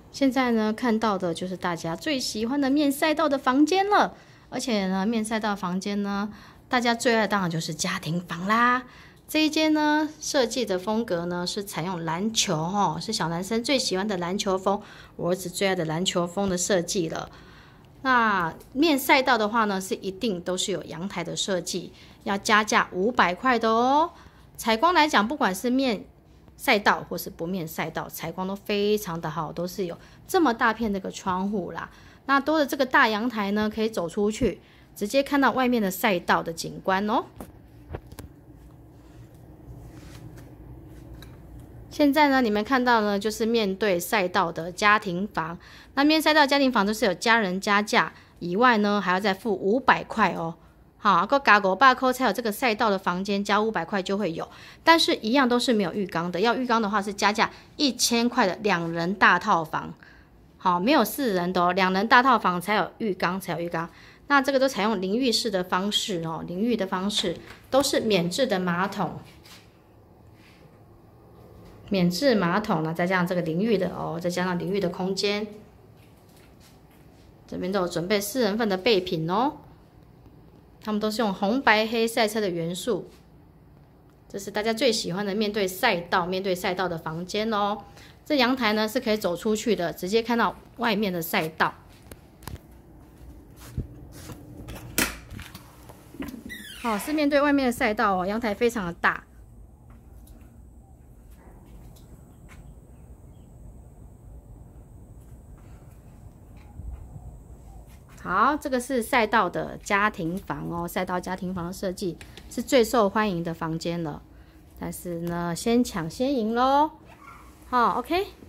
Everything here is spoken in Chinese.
现在呢，看到的就是大家最喜欢的面赛道的房间了。而且呢，面赛道房间呢，大家最爱当然就是家庭房啦。这一间呢，设计的风格呢是采用篮球哦，是小男生最喜欢的篮球风，我儿子最爱的篮球风的设计了。那面赛道的话呢，是一定都是有阳台的设计，要加价500块的哦。采光来讲，不管是面赛道或是不面赛道，采光都非常的好，都是有这么大片这个窗户啦。那多的这个大阳台呢，可以走出去，直接看到外面的赛道的景观哦。现在呢，你们看到呢，就是面对赛道的家庭房。那面赛道家庭房都是有家人加价以外呢，还要再付500块哦。好，个加500块才有这个赛道的房间，加500块就会有。但是一样都是没有浴缸的，要浴缸的话是加价1000块的2人大套房。好，没有4人的哦，2人大套房才有浴缸，才有浴缸。那这个都采用淋浴式的方式哦，淋浴的方式都是免治的马桶。免治马桶呢，再加上这个淋浴的哦，再加上淋浴的空间，这边都有准备4人份的备品哦。他们都是用红白黑赛车的元素，这是大家最喜欢的面对赛道的房间哦。这阳台呢是可以走出去的，直接看到外面的赛道。好，是面对外面的赛道哦，阳台非常的大。好，这个是赛道的家庭房哦，赛道家庭房的设计是最受欢迎的房间了。但是呢，先抢先赢咯。好，OK。